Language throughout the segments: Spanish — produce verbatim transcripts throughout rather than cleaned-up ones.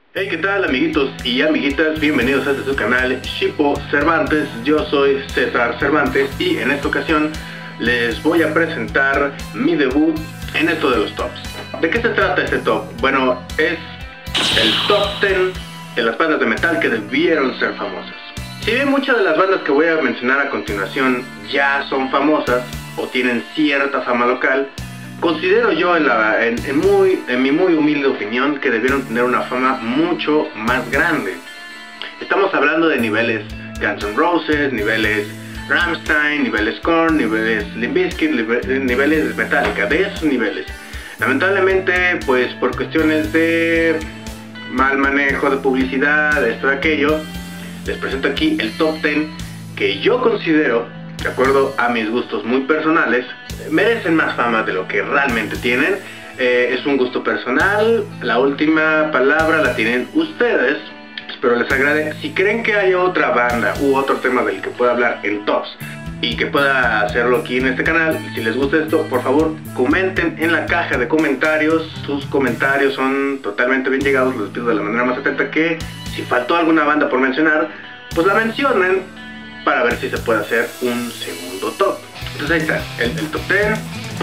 Hey, ¿qué tal, amiguitos y amiguitas? Bienvenidos a este su canal Shippo Cervantes. Yo soy César Cervantes y en esta ocasión les voy a presentar mi debut en esto de los tops. ¿De qué se trata este top? Bueno, es el top diez de las bandas de metal que debieron ser famosas. Si bien muchas de las bandas que voy a mencionar a continuación ya son famosas o tienen cierta fama local, considero yo en, la, en, en, muy, en mi muy humilde opinión que debieron tener una fama mucho más grande. Estamos hablando de niveles Guns N' Roses, niveles Rammstein, niveles Korn, niveles Limp Bizkit, niveles Metallica, de esos niveles. Lamentablemente, pues por cuestiones de mal manejo de publicidad, esto y aquello, les presento aquí el top diez que yo considero, de acuerdo a mis gustos muy personales, merecen más fama de lo que realmente tienen. Eh, es un gusto personal, la última palabra la tienen ustedes. Espero les agrade. Si creen que hay otra banda u otro tema del que pueda hablar en tops y que pueda hacerlo aquí en este canal, si les gusta esto, por favor comenten en la caja de comentarios. Sus comentarios son totalmente bien llegados. Les pido de la manera más atenta que si faltó alguna banda por mencionar, pues la mencionen para ver si se puede hacer un segundo top. Entonces ahí está, el, el top diez.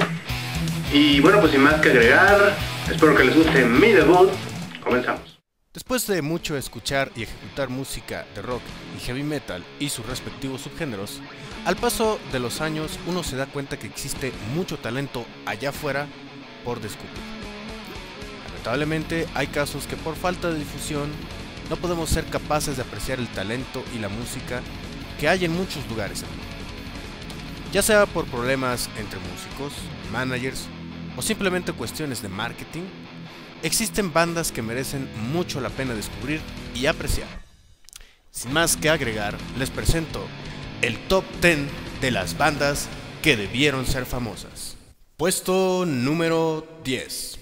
Y bueno, pues sin más que agregar, espero que les guste mi debut. Comenzamos. Después de mucho escuchar y ejecutar música de rock y heavy metal y sus respectivos subgéneros, al paso de los años uno se da cuenta que existe mucho talento allá afuera por descubrir. Lamentablemente hay casos que por falta de difusión no podemos ser capaces de apreciar el talento y la música que hay en muchos lugares del mundo. Ya sea por problemas entre músicos, managers o simplemente cuestiones de marketing, existen bandas que merecen mucho la pena descubrir y apreciar. Sin más que agregar, les presento el top diez de las bandas que debieron ser famosas. Puesto número diez.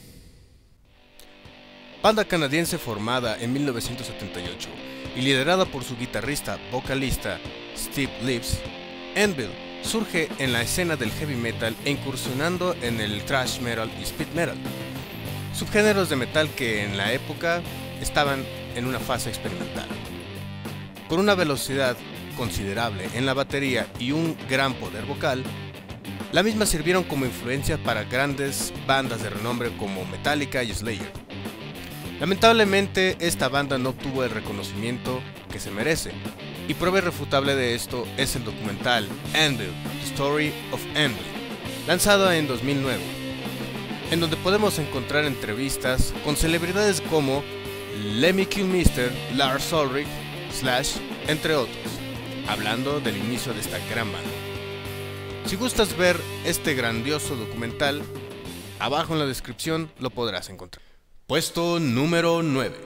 Banda canadiense formada en mil novecientos setenta y ocho y liderada por su guitarrista vocalista Steve Lips, Anvil surge en la escena del heavy metal e incursionando en el thrash metal y speed metal, subgéneros de metal que en la época estaban en una fase experimental. Con una velocidad considerable en la batería y un gran poder vocal, la misma sirvieron como influencia para grandes bandas de renombre como Metallica y Slayer. Lamentablemente esta banda no obtuvo el reconocimiento que se merece, y prueba irrefutable de esto es el documental Anvil, The Story of Anvil, lanzado en dos mil nueve, en donde podemos encontrar entrevistas con celebridades como Lemmy Kilmister, Lars Ulrich, Slash, entre otros, hablando del inicio de esta gran banda. Si gustas ver este grandioso documental, abajo en la descripción lo podrás encontrar. Puesto número nueve.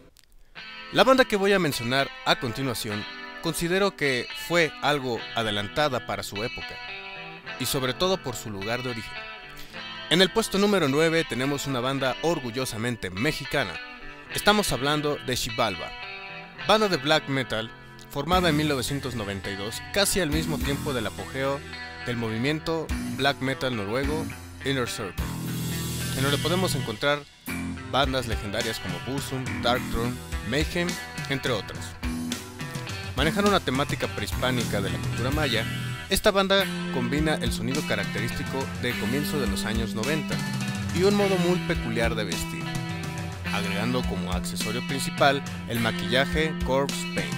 La banda que voy a mencionar a continuación considero que fue algo adelantada para su época, y sobre todo por su lugar de origen. En el puesto número nueve tenemos una banda orgullosamente mexicana. Estamos hablando de Xibalba, banda de black metal formada en mil novecientos noventa y dos, casi al mismo tiempo del apogeo del movimiento black metal noruego Inner Circle, en donde podemos encontrar bandas legendarias como Burzum, Darkthrone, Mayhem, entre otras. Manejando una temática prehispánica de la cultura maya, esta banda combina el sonido característico de comienzo de los años noventa y un modo muy peculiar de vestir, agregando como accesorio principal el maquillaje corpse paint,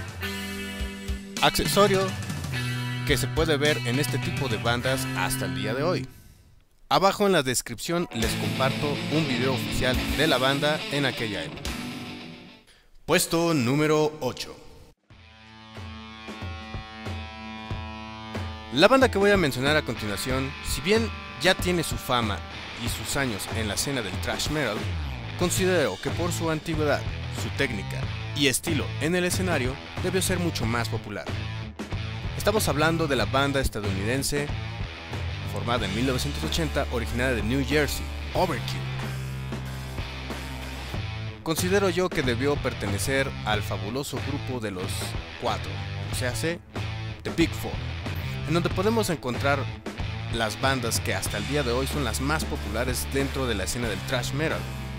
accesorio que se puede ver en este tipo de bandas hasta el día de hoy. Abajo en la descripción les comparto un video oficial de la banda en aquella época. Puesto número ocho. La banda que voy a mencionar a continuación, si bien ya tiene su fama y sus años en la escena del thrash metal, considero que por su antigüedad, su técnica y estilo en el escenario debió ser mucho más popular. Estamos hablando de la banda estadounidense formada en mil novecientos ochenta, originaria de New Jersey, Overkill. Considero yo que debió pertenecer al fabuloso grupo de los cuatro, o sea, The Big Four, en donde podemos encontrar las bandas que hasta el día de hoy son las más populares dentro de la escena del thrash metal.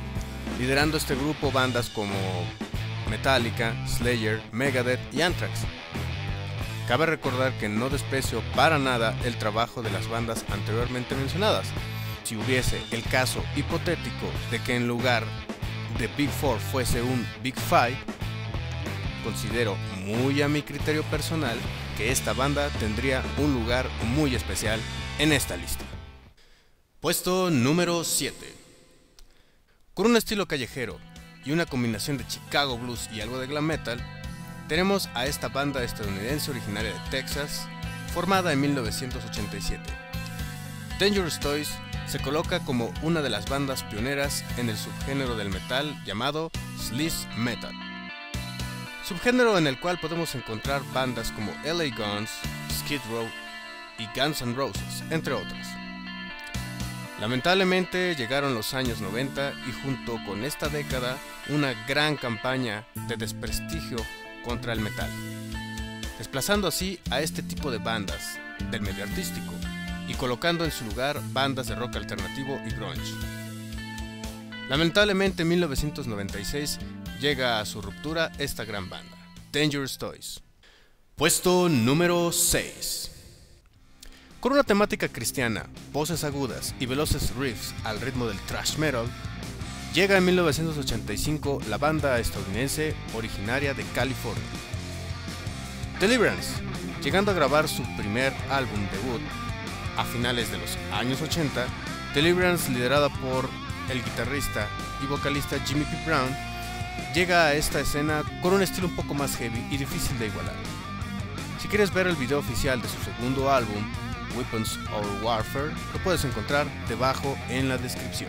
liderando este grupo bandas como Metallica, Slayer, Megadeth y Anthrax. Cabe recordar que no desprecio para nada el trabajo de las bandas anteriormente mencionadas. Si hubiese el caso hipotético de que en lugar de Big Four fuese un Big Five, considero muy a mi criterio personal que esta banda tendría un lugar muy especial en esta lista. Puesto número siete. Con un estilo callejero y una combinación de Chicago Blues y algo de glam metal, tenemos a esta banda estadounidense originaria de Texas, formada en mil novecientos ochenta y siete. Dangerous Toys se coloca como una de las bandas pioneras en el subgénero del metal llamado sleaze metal, subgénero en el cual podemos encontrar bandas como L A Guns, Skid Row y Guns N' Roses, entre otras. Lamentablemente llegaron los años noventa y junto con esta década una gran campaña de desprestigio contra el metal, desplazando así a este tipo de bandas del medio artístico y colocando en su lugar bandas de rock alternativo y grunge. Lamentablemente en mil novecientos noventa y seis llega a su ruptura esta gran banda, Dangerous Toys. Puesto número seis. Con una temática cristiana, voces agudas y veloces riffs al ritmo del thrash metal, llega en mil novecientos ochenta y cinco la banda estadounidense originaria de California, Deliverance, llegando a grabar su primer álbum debut a finales de los años ochenta. Deliverance, liderada por el guitarrista y vocalista Jimmy P. Brown, llega a esta escena con un estilo un poco más heavy y difícil de igualar. Si quieres ver el video oficial de su segundo álbum, Weapons of Warfare, lo puedes encontrar debajo en la descripción.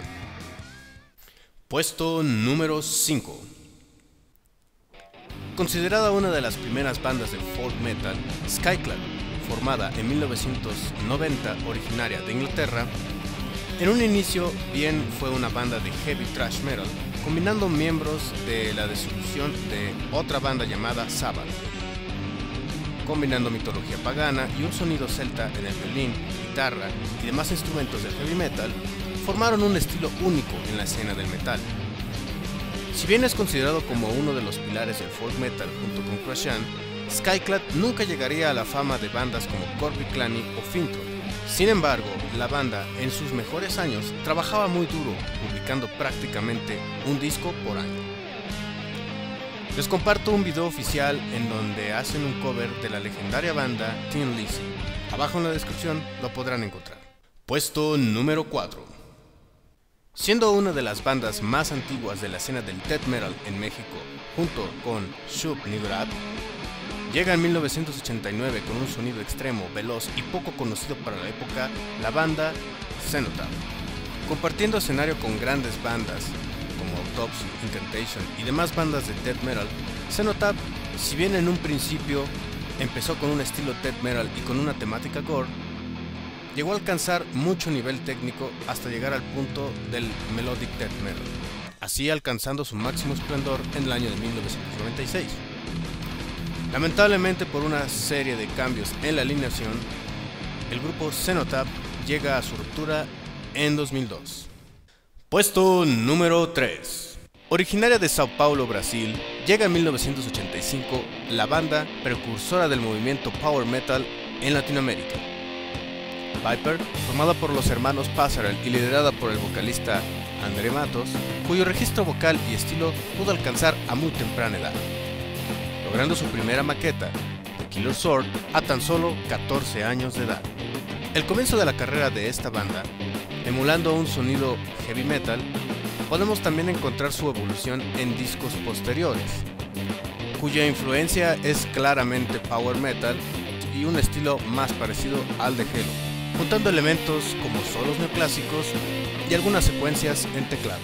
Puesto número cinco. Considerada una de las primeras bandas del folk metal, Skyclad, formada en mil novecientos noventa, originaria de Inglaterra, en un inicio bien fue una banda de heavy thrash metal, combinando miembros de la disolución de otra banda llamada Sabbath, combinando mitología pagana y un sonido celta en el violín, guitarra y demás instrumentos del heavy metal, formaron un estilo único en la escena del metal. Si bien es considerado como uno de los pilares del folk metal junto con Crushan, Skyclad nunca llegaría a la fama de bandas como Corby Clanny o Fintroll. Sin embargo, la banda en sus mejores años trabajaba muy duro, publicando prácticamente un disco por año. Les comparto un video oficial en donde hacen un cover de la legendaria banda Thin Lizzy. Abajo en la descripción lo podrán encontrar. Puesto número cuatro. Siendo una de las bandas más antiguas de la escena del death metal en México, junto con Shub Niggurath, llega en mil novecientos ochenta y nueve con un sonido extremo, veloz y poco conocido para la época, la banda Cenotaph. Compartiendo escenario con grandes bandas como Autopsy, Incantation y demás bandas de death metal, Cenotaph, si bien en un principio empezó con un estilo death metal y con una temática gore, llegó a alcanzar mucho nivel técnico hasta llegar al punto del melodic death metal, así alcanzando su máximo esplendor en el año de mil novecientos noventa y seis. Lamentablemente, por una serie de cambios en la alineación, el grupo Cenotaph llega a su ruptura en dos mil dos. Puesto número tres. Originaria de Sao Paulo, Brasil, llega en mil novecientos ochenta y cinco la banda precursora del movimiento power metal en Latinoamérica, Viper, formada por los hermanos Passarell y liderada por el vocalista André Matos, cuyo registro vocal y estilo pudo alcanzar a muy temprana edad, logrando su primera maqueta, The Killer Sword, a tan solo catorce años de edad. El comienzo de la carrera de esta banda, emulando un sonido heavy metal, podemos también encontrar su evolución en discos posteriores, cuya influencia es claramente power metal y un estilo más parecido al de Helo, juntando elementos como solos neoclásicos y algunas secuencias en teclado.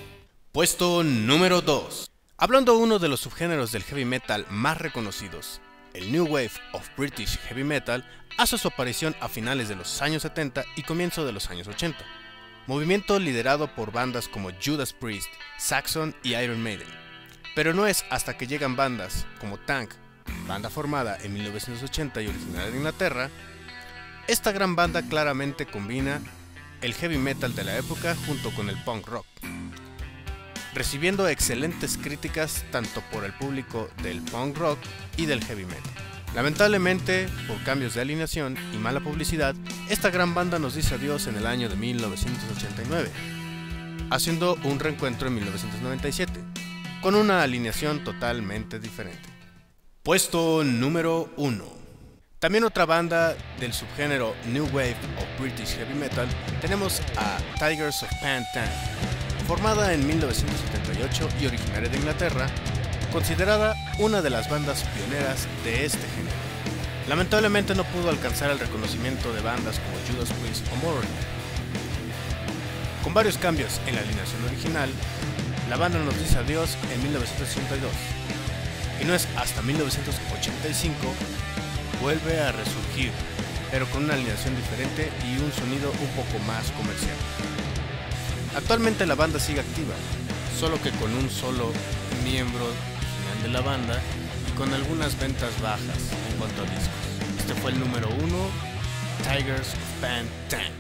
Puesto número dos. Hablando de uno de los subgéneros del heavy metal más reconocidos, el New Wave of British Heavy Metal hace su aparición a finales de los años setenta y comienzo de los años ochenta, movimiento liderado por bandas como Judas Priest, Saxon y Iron Maiden. Pero no es hasta que llegan bandas como Tank, banda formada en mil novecientos ochenta y originaria de Inglaterra. Esta gran banda claramente combina el heavy metal de la época junto con el punk rock. recibiendo excelentes críticas tanto por el público del punk rock y del heavy metal. Lamentablemente, por cambios de alineación y mala publicidad, esta gran banda nos dice adiós en el año de mil novecientos ochenta y nueve, haciendo un reencuentro en mil novecientos noventa y siete, con una alineación totalmente diferente. Puesto número uno. También otra banda del subgénero New Wave o British Heavy Metal, tenemos a Tygers of Pan Tang, formada en mil novecientos setenta y ocho y originaria de Inglaterra, considerada una de las bandas pioneras de este género. Lamentablemente no pudo alcanzar el reconocimiento de bandas como Judas Priest o Motorhead. Con varios cambios en la alineación original, la banda nos dice adiós en mil novecientos ochenta y dos, y no es hasta mil novecientos ochenta y cinco vuelve a resurgir, pero con una alineación diferente y un sonido un poco más comercial. Actualmente la banda sigue activa, solo que con un solo miembro original de la banda y con algunas ventas bajas en cuanto a discos. Este fue el número uno, Tygers of Pan Tang.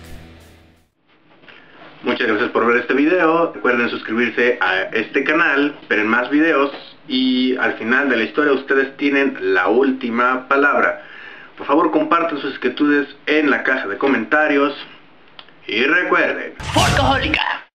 Muchas gracias por ver este video. Recuerden suscribirse a este canal, esperen más videos y al final de la historia ustedes tienen la última palabra. Por favor, compartan sus inquietudes en la caja de comentarios y recuerden... ¡Forcohólica!